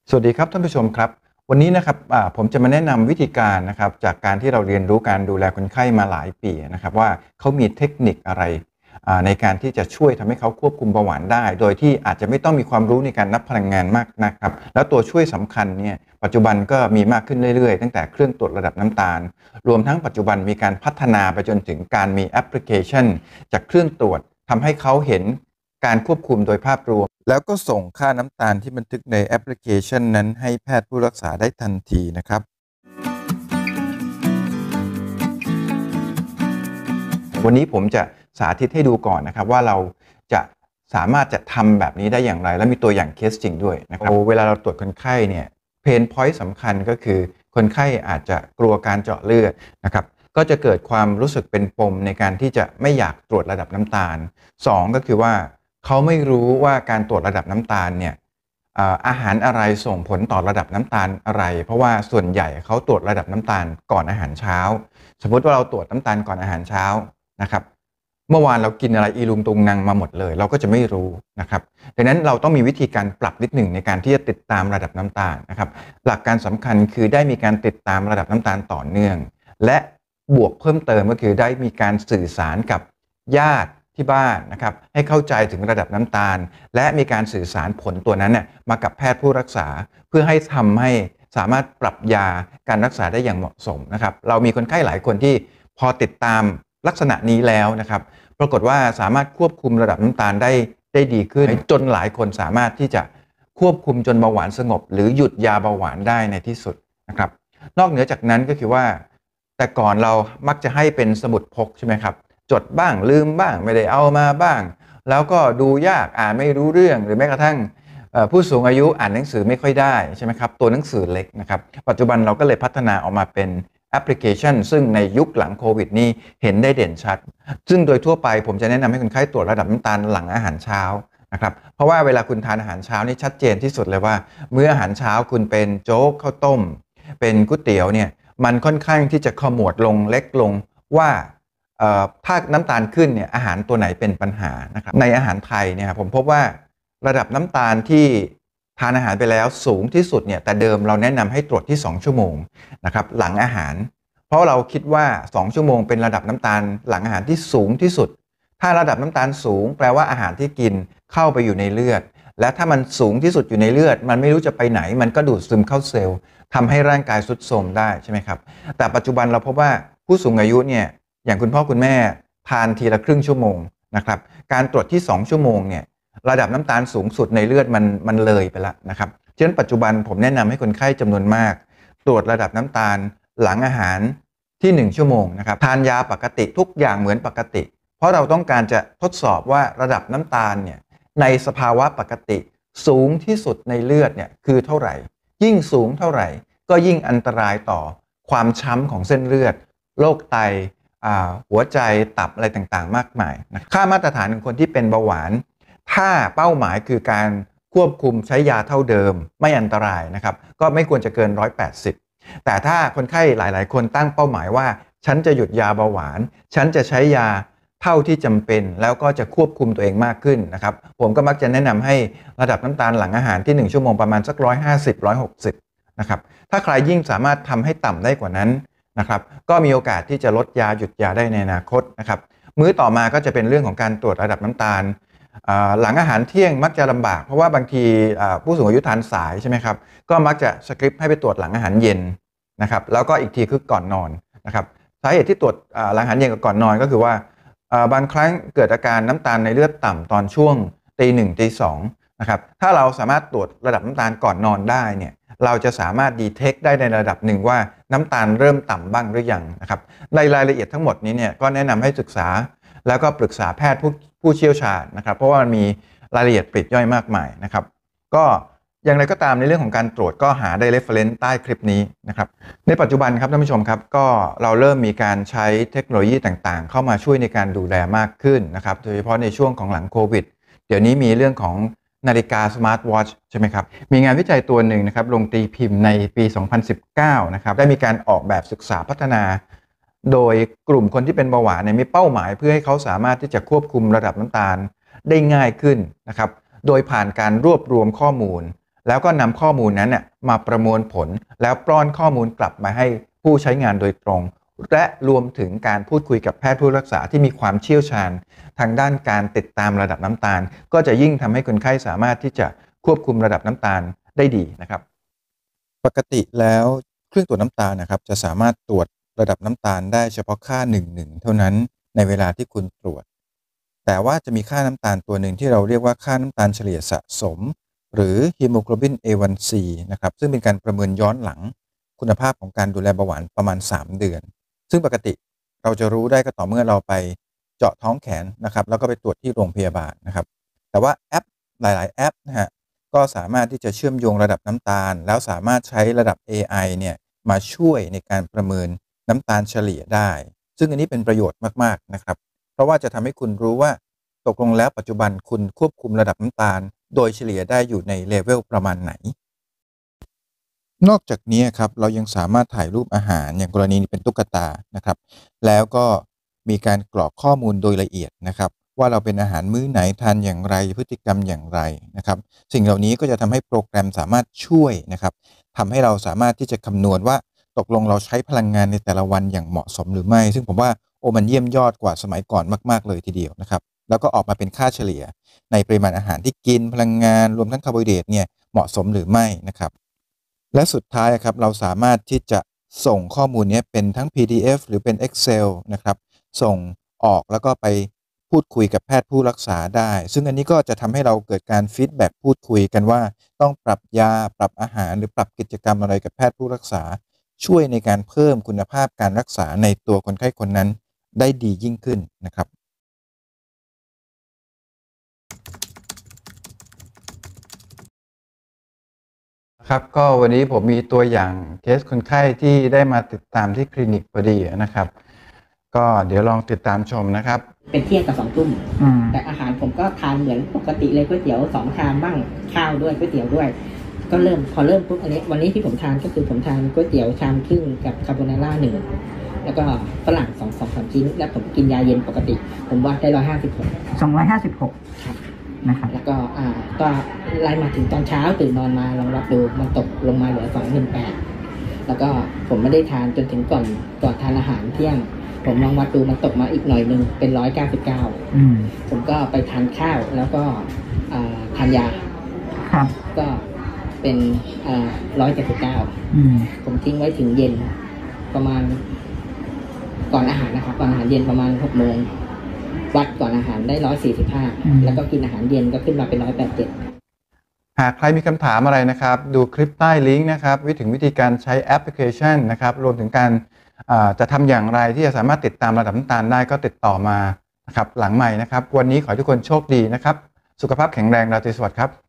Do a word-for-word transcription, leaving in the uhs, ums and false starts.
สวัสดีครับท่านผู้ชมครับวันนี้นะครับผมจะมาแนะนำวิธีการนะครับจากการที่เราเรียนรู้การดูแลคนไข้มาหลายปีนะครับว่าเขามีเทคนิคอะไรในการที่จะช่วยทำให้เขาควบคุมเบาหวานได้โดยที่อาจจะไม่ต้องมีความรู้ในการนับพลังงานมากนะครับแล้วตัวช่วยสำคัญเนี่ยปัจจุบันก็มีมากขึ้นเรื่อยๆตั้งแต่เครื่องตรวจระดับน้ำตาลรวมทั้งปัจจุบันมีการพัฒนาไปจนถึงการมีแอปพลิเคชันจากเครื่องตรวจทำให้เขาเห็นการควบคุมโดยภาพรวมแล้วก็ส่งค่าน้ำตาลที่บันทึกในแอปพลิเคชันนั้นให้แพทย์ผู้รักษาได้ทันทีนะครับวันนี้ผมจะสาธิตให้ดูก่อนนะครับว่าเราจะสามารถจะทำแบบนี้ได้อย่างไรและมีตัวอย่างเคสจริงด้วยนะครับเวลาเราตรวจคนไข้เนี่ยเพนพอยต์สำคัญก็คือคนไข้อาจจะกลัวการเจาะเลือดนะครับก็จะเกิดความรู้สึกเป็นปมในการที่จะไม่อยากตรวจระดับน้ำตาลสองก็คือว่าเขาไม่รู้ว่าการตรวจระดับน้ำตาลเนี่ยอาหารอะไรส่งผลต่อระดับน้ำตาลอะไรเพราะว่าส่วนใหญ่เขาตรวจระดับน้ำตาลก่อนอาหารเช้าสมมติว่าเราตรวจน้ำตาลก่อนอาหารเช้านะครับเมื่อวานเรากินอะไรอีลุงตุงนังมาหมดเลยเราก็จะไม่รู้นะครับดังนั้นเราต้องมีวิธีการปรับนิดหนึ่งในการที่จะติดตามระดับน้ำตาลนะครับหลักการสำคัญคือได้มีการติดตามระดับน้ำตาลต่อเนื่องและบวกเพิ่มเติมก็คือได้มีการสื่อสารกับญาติที่บ้านนะครับให้เข้าใจถึงระดับน้ำตาลและมีการสื่อสารผลตัวนั้นเนี่ยมากับแพทย์ผู้รักษาเพื่อให้ทำให้สามารถปรับยาการรักษาได้อย่างเหมาะสมนะครับเรามีคนไข้หลายคนที่พอติดตามลักษณะนี้แล้วนะครับปรากฏว่าสามารถควบคุมระดับน้ำตาลได้ได้ดีขึ้นจนหลายคนสามารถที่จะควบคุมจนเบาหวานสงบหรือหยุดยาเบาหวานได้ในที่สุดนะครับนอกเหนือจากนั้นก็คือว่าแต่ก่อนเรามักจะให้เป็นสมุดพกใช่ไหมครับจดบ้างลืมบ้างไม่ได้เอามาบ้างแล้วก็ดูยากอ่านไม่รู้เรื่องหรือแม้กระทั่งผู้สูงอายุอ่านหนังสือไม่ค่อยได้ใช่ไหมครับตัวหนังสือเล็กนะครับปัจจุบันเราก็เลยพัฒนาออกมาเป็นแอปพลิเคชันซึ่งในยุคหลังโควิดนี้เห็นได้เด่นชัดซึ่งโดยทั่วไปผมจะแนะนำให้คนไข้ตรวจระดับน้ำตาลหลังอาหารเช้านะครับเพราะว่าเวลาคุณทานอาหารเช้านี่ชัดเจนที่สุดเลยว่าเมื่ออาหารเช้าคุณเป็นโจ๊กข้าวต้มเป็นก๋วยเตี๋ยวเนี่ยมันค่อนข้างที่จะขมวดลงเล็กลงว่าถ้าน้ำตาลขึ้นเนี่ยอาหารตัวไหนเป็นปัญหานะครับในอาหารไทยเนี่ยผมพบว่าระดับน้ำตาลที่ทานอาหารไปแล้วสูงที่สุดเนี่ยแต่เดิมเราแนะนำให้ตรวจที่สองชั่วโมงนะครับหลังอาหารเพราะเราคิดว่าสองชั่วโมงเป็นระดับน้ำตาลหลังอาหารที่สูงที่สุดถ้าระดับน้ำตาลสูงแปลว่าอาหารที่กินเข้าไปอยู่ในเลือดและถ้ามันสูงที่สุดอยู่ในเลือดมันไม่รู้จะไปไหนมันก็ดูดซึมเข้าเซลล์ทำให้ร่างกายทรุดโทรมได้ใช่ไหมครับแต่ปัจจุบันเราพบว่าผู้สูงอายุเนี่ยอย่างคุณพ่อคุณแม่ทานทีละครึ่งชั่วโมงนะครับการตรวจที่สองชั่วโมงเนี่ยระดับน้ำตาลสูงสุดในเลือดมันมันเลยไปแล้วนะครับฉะนั้นปัจจุบันผมแนะนำให้คนไข้จำนวนมากตรวจระดับน้ำตาลหลังอาหารที่หนึ่งชั่วโมงนะครับทานยาปกติทุกอย่างเหมือนปกติเพราะเราต้องการจะทดสอบว่าระดับน้ำตาลเนี่ยในสภาวะปกติสูงที่สุดในเลือดเนี่ยคือเท่าไหร่ยิ่งสูงเท่าไหร่ก็ยิ่งอันตรายต่อความช้ำของเส้นเลือดโรคไตหัวใจตับอะไรต่างๆมากมายนะค่ามาตรฐานของคนที่เป็นเบาหวานถ้าเป้าหมายคือการควบคุมใช้ยาเท่าเดิมไม่อันตรายนะครับก็ไม่ควรจะเกินหนึ่งร้อยแปดสิบแต่ถ้าคนไข้หลายๆคนตั้งเป้าหมายว่าฉันจะหยุดยาเบาหวานฉันจะใช้ยาเท่าที่จำเป็นแล้วก็จะควบคุมตัวเองมากขึ้นนะครับผมก็มักจะแนะนำให้ระดับน้ำตาลหลังอาหารที่หนึ่งชั่วโมงประมาณสักหนึ่งร้อยห้าสิบ หนึ่งร้อยหกสิบนะครับถ้าใครยิ่งสามารถทำให้ต่ำได้กว่านั้นนะครับก็มีโอกาสที่จะลดยาหยุดยาได้ในอนาคตนะครับมื้อต่อมาก็จะเป็นเรื่องของการตรวจระดับน้ำตาลหลังอาหารเที่ยงมักจะลำบากเพราะว่าบางทีผู้สูงอายุทานสายใช่ไหมครับก็มักจะสคริปต์ให้ไปตรวจหลังอาหารเย็นนะครับแล้วก็อีกทีคือก่อนนอนนะครับสาเหตุที่ตรวจหลังอาหารเย็นกับก่อนนอนก็คือว่าบางครั้งเกิดอาการน้ำตาลในเลือดต่ำตอนช่วงตีหนึ่งตีสองนะครับถ้าเราสามารถตรวจระดับน้ำตาลก่อนนอนได้เนี่ยเราจะสามารถดีเทคได้ในระดับหนึ่งว่าน้ำตาลเริ่มต่ำบ้างหรือยังนะครับในรายละเอียดทั้งหมดนี้เนี่ยก็แนะนำให้ศึกษาแล้วก็ปรึกษาแพทย์ผู้ผู้เชี่ยวชาญนะครับเพราะว่ามันมีรายละเอียดปลีกย่อยมากมายนะครับก็อย่างไรก็ตามในเรื่องของการตรวจก็หาได้ reference ใต้คลิปนี้นะครับในปัจจุบันครับท่านผู้ชมครับก็เราเริ่มมีการใช้เทคโนโลยีต่างๆเข้ามาช่วยในการดูแลมากขึ้นนะครับโดยเฉพาะในช่วงของหลังโควิดเดี๋ยวนี้มีเรื่องของนาฬิกาสมาร์ทวอทช์ใช่ไหมครับมีงานวิจัยตัวหนึ่งนะครับลงตีพิมพ์ในปีสองพันสิบเก้านะครับได้มีการออกแบบศึกษาพัฒนาโดยกลุ่มคนที่เป็นเบาหวานเนี่ยมีเป้าหมายเพื่อให้เขาสามารถที่จะควบคุมระดับน้ำตาลได้ง่ายขึ้นนะครับโดยผ่านการรวบรวมข้อมูลแล้วก็นำข้อมูลนั้นเนี่ยมาประมวลผลแล้วป้อนข้อมูลกลับมาให้ผู้ใช้งานโดยตรงและรวมถึงการพูดคุยกับแพทย์ผู้รักษาที่มีความเชี่ยวชาญทางด้านการติดตามระดับน้ำตาลก็จะยิ่งทำให้คนไข้สามารถที่จะควบคุมระดับน้ำตาลได้ดีนะครับปกติแล้วเครื่องตรวจน้ำตาลนะครับจะสามารถตรวจระดับน้ำตาลได้เฉพาะค่าหนึ่งหนึ่งเท่านั้นในเวลาที่คุณตรวจแต่ว่าจะมีค่าน้ำตาลตัวหนึ่งที่เราเรียกว่าค่าน้ำตาลเฉลี่ยสะสมหรือ Hemoglobin เอ วัน ซี นะครับซึ่งเป็นการประเมินย้อนหลังคุณภาพของการดูแลเบาหวานประมาณสามเดือนซึ่งปกติเราจะรู้ได้ก็ต่อเมื่อเราไปเจาะท้องแขนนะครับแล้วก็ไปตรวจที่โรงพยาบาลนะครับแต่ว่าแอปหลายๆแอปนะฮะก็สามารถที่จะเชื่อมโยงระดับน้ำตาลแล้วสามารถใช้ระดับ เอ ไอ เนี่ยมาช่วยในการประเมินน้ำตาลเฉลี่ยได้ซึ่งอันนี้เป็นประโยชน์มากๆนะครับเพราะว่าจะทำให้คุณรู้ว่าตกลงแล้วปัจจุบันคุณควบคุมระดับน้ำตาลโดยเฉลี่ยได้อยู่ในเลเวลประมาณไหนนอกจากนี้ครับเรายังสามารถถ่ายรูปอาหารอย่างกรณีนี้เป็นตุ๊กตานะครับแล้วก็มีการกรอกข้อมูลโดยละเอียดนะครับว่าเราเป็นอาหารมื้อไหนทานอย่างไรพฤติกรรมอย่างไรนะครับสิ่งเหล่านี้ก็จะทำให้โปรแกรมสามารถช่วยนะครับทำให้เราสามารถที่จะคำนวณว่าตกลงเราใช้พลังงานในแต่ละวันอย่างเหมาะสมหรือไม่ซึ่งผมว่าโอ้มันเยี่ยมยอดกว่าสมัยก่อนมากๆเลยทีเดียวนะครับแล้วก็ออกมาเป็นค่าเฉลี่ยในปริมาณอาหารที่กินพลังงานรวมทั้งคาร์โบไฮเดรตเนี่ยเหมาะสมหรือไม่นะครับและสุดท้ายครับเราสามารถที่จะส่งข้อมูลนี้เป็นทั้ง พี ดี เอฟ หรือเป็น Excel นะครับส่งออกแล้วก็ไปพูดคุยกับแพทย์ผู้รักษาได้ซึ่งอันนี้ก็จะทำให้เราเกิดการฟีดแบ็กพูดคุยกันว่าต้องปรับยาปรับอาหารหรือปรับกิจกรรมอะไรกับแพทย์ผู้รักษาช่วยในการเพิ่มคุณภาพการรักษาในตัวคนไข้คนนั้นได้ดียิ่งขึ้นนะครับครับก็วันนี้ผมมีตัวอย่างเคสคนไข้ที่ได้มาติดตามที่คลินิกพอดีนะครับก็เดี๋ยวลองติดตามชมนะครับเป็นเที่ยงกับสองทุ่มแต่อาหารผมก็ทานเหมือนปกติเลยก๋วยเตี๋ยวสองชามบ้างข้าวด้วยก๋วยเตี๋ยวด้วยก็เริ่มพอเริ่มปุ๊บอันนี้วันนี้ที่ผมทานก็คือผมทานก๋วยเตี๋ยวชามครึ่งกับคาโบนาร่าหนึ่งแล้วก็ฝรั่งสองสองสามชิ้นแล้วผมกินยาเย็นปกติผมวัดได้ร้อยห้าสิบหกสองร้อยห้าสิบหกครับนะครับแล้วก็อ่าก็ไล่มาถึงตอนเช้าตื่นนอนมาลองวัดดูมันตกลงมาเหลือสองหนึ่งแปดแล้วก็ผมไม่ได้ทานจนถึงก่อนก่อนทานอาหารเที่ยงผมลองวัดดูมันตกมาอีกหน่อยนึงเป็นร้อยเก้าสิบเก้าผมก็ไปทานข้าวแล้วก็ทานยาครับก็เป็นร้อยเจ็ดสิบเก้าผมทิ้งไว้ถึงเย็นประมาณก่อนอาหารนะครับก่อนอาหารเย็นประมาณหกโมงวัดก่อนอาหารได้ร้อยสี่สิบห้าแล้วก็กินอาหารเย็นก็ขึ้นมาเป็นร้อยแปดเจ็ดหากใครมีคำถามอะไรนะครับดูคลิปใต้ลิงก์นะครับวิธีวิธีการใช้แอปพลิเคชันนะครับรวมถึงการจะทำอย่างไรที่จะสามารถติดตามระดับน้ำตาลได้ก็ติดต่อมานะครับหลังใหม่นะครับวันนี้ขอให้ทุกคนโชคดีนะครับสุขภาพแข็งแรงราตรีสวัสดิ์ครับ